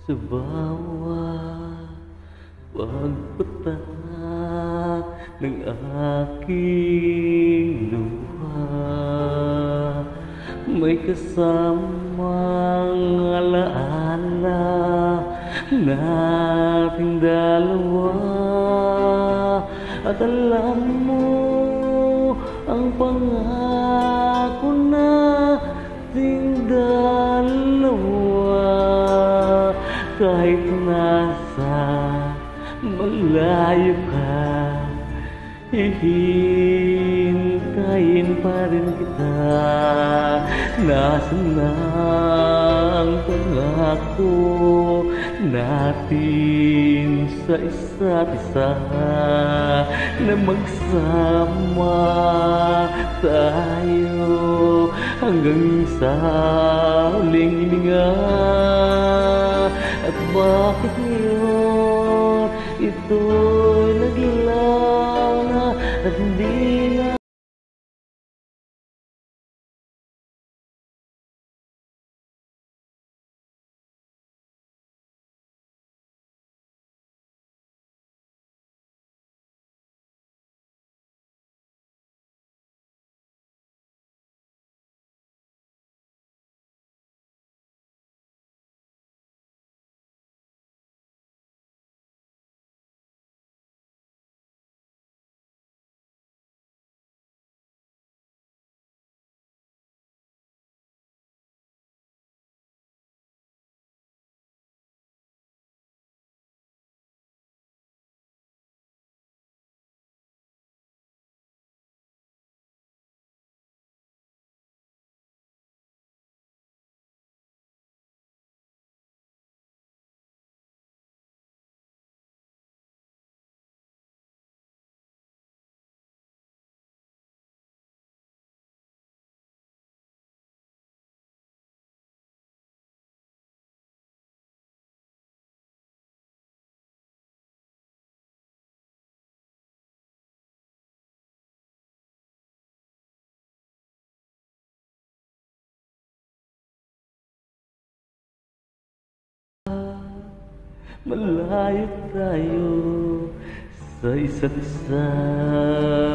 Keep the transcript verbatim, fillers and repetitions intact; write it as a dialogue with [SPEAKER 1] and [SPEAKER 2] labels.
[SPEAKER 1] Sa bawat pagpatak ng aking luha, may kasamang alaala nating dalawa. At alam mo ang pangako nating dalawa, kahit nasa malayo ka, hihintayin pa rin kita. Nasaan na ang pangako natin sa isa't isa, na magsama tayo hanggang sa huling hininga. At bakit ngayon ito'y naglaw na at hindi na malayo tayo sa isa't isa.